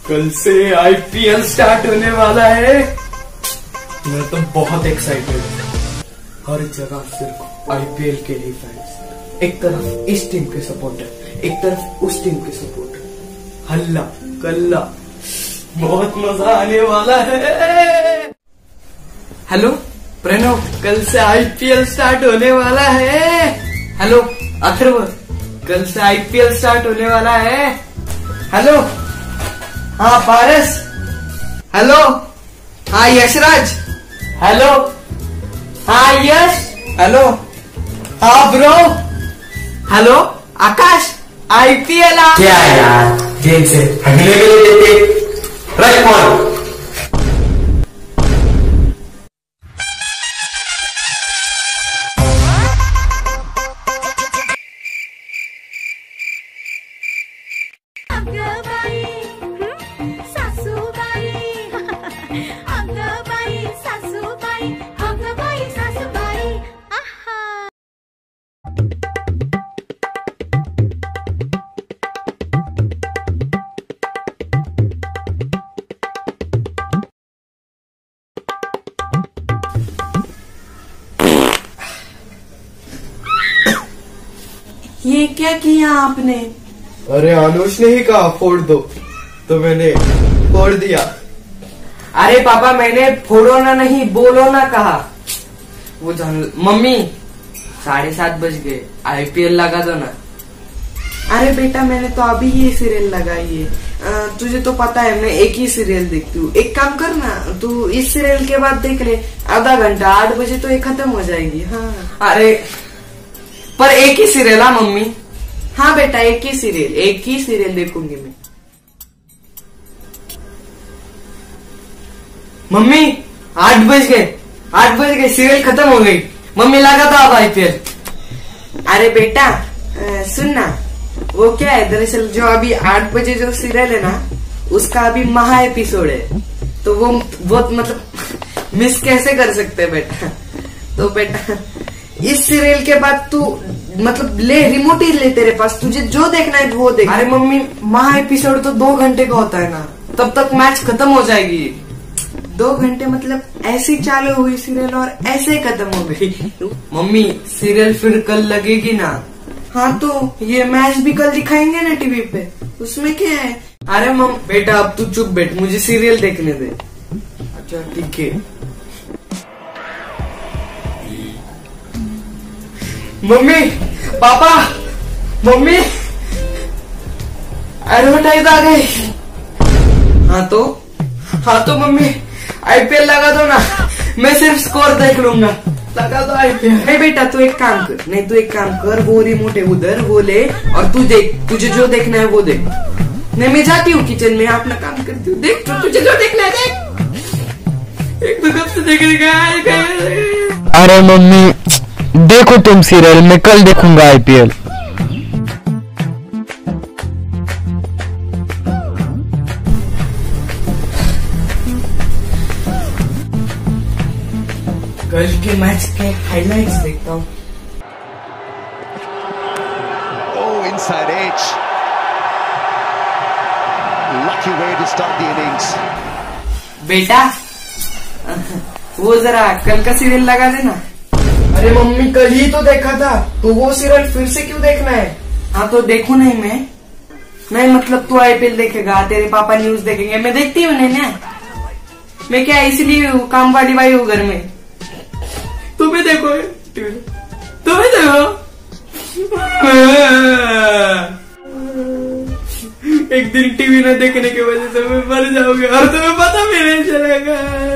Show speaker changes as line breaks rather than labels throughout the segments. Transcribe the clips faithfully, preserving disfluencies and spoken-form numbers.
कल से IPL start होने वाला है। मैं तो बहुत एक्साइटेड हूँ। हर जगह सिर्फ आईपीएल के ही फैंस, एक तरफ इस टीम के सपोर्टर, एक तरफ उस टीम के सपोर्टर, हल्ला कल्ला, बहुत मजा आने वाला है। हेलो प्रणव, कल से आईपीएल स्टार्ट होने वाला है। हेलो अथर्व, कल से आईपीएल स्टार्ट होने वाला है। हेलो हाँ पारस, हेलो हाँ यशराज, हेलो हाँ यश, हेलो हाँ ब्रो, हेलो आकाश, आईपीएल आ
क्या यार, गेम से हटने के लिए देते रख कौन।
ये क्या किया आपने?
अरे अनुष ने ही कहा फोड़ दो तो मैंने फोड़ दिया।
अरे पापा, मैंने फोड़ो ना नहीं बोलो ना कहा। वो जान मम्मी, साढ़े सात बज गए, आईपीएल लगा दो ना। अरे बेटा, मैंने तो अभी ये सीरियल लगाई है। तुझे तो पता है मैं एक ही सीरियल देखती हूँ। एक काम कर ना, तू इस सीरियल के बाद देख ले, आधा घंटा, आठ बजे तो ये खत्म हो जाएगी। हाँ अरे पर एक ही सीरियल। हाँ मम्मी, हाँ बेटा एक ही सीरियल, एक ही सीरियल देखूंगी मैं। मम्मी आठ बज गए, आठ बज गए, सीरियल खत्म हो गई। मम्मी लगा था अब आईपीएल। अरे बेटा सुन ना, वो क्या है दरअसल, जो अभी आठ बजे जो सीरियल है ना, उसका अभी महा एपिसोड है, तो वो बहुत मतलब मिस कैसे कर सकते हैं बेटा। तो बेटा इस सीरियल के बाद तू मतलब ले, रिमोट ही ले तेरे पास, तुझे जो देखना है वो देख। अरे मम्मी, महा एपिसोड तो दो घंटे का होता है ना, तब तक मैच खत्म हो जाएगी। दो घंटे मतलब ऐसे चालू हुई सीरियल और ऐसे खत्म हो गई। मम्मी सीरियल फिर कल लगेगी ना। हाँ तो ये मैच भी कल दिखाएंगे ना टीवी पे, उसमें क्या है। अरे मम बेटा अब तू चुप बैठ, मुझे सीरियल देखने दे। अच्छा ठीक है। मम्मी पापा, मम्मी एडवर्टाइज आ गई। हाँ तो हाँ तो मम्मी आईपीएल लगा दो ना, मैं सिर्फ स्कोर देख लूंगा। लगा दो आईपीएल। नहीं बेटा तू एक काम कर, नहीं तू एक काम कर, वो रिमोट है उधर, वो ले और तू देख, तुझे जो देखना है वो देख। नहीं मैं जाती हूँ किचन में, अपना काम करती हूँ। देख तो तुझे जो देखना है देख। एक तो कब से देखने का।
अरे मम्मी देखो तुम सीरियल, मैं कल देखूंगा आईपीएल।
कल के मैच के हाइलाइट्स देखता हूँ।
Oh, inside edge. Lucky way to start the innings.
बेटा वो जरा कल का सीरियल लगा देना।
अरे मम्मी कल ही तो देखा था, तो वो सीरियल फिर से क्यों देखना है।
हाँ तो देखू नहीं मैं, नहीं मतलब तू आईपीएल देखेगा, तेरे पापा न्यूज देखेंगे, मैं देखती हूँ नहीं ना। मैं क्या इसलिए काम वाली भाई हूँ घर में। तुम्हें देखो, तुम्हें देखो। एक दिन टीवी न देखने की वजह से मैं मर जाऊंगा और तुम्हें पता भी नहीं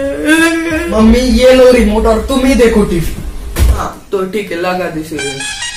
चलेगा।
मम्मी ये लो रिमोट और तुम ही देखो टीवी।
हाँ तो ठीक है, लगा दे सीरियल।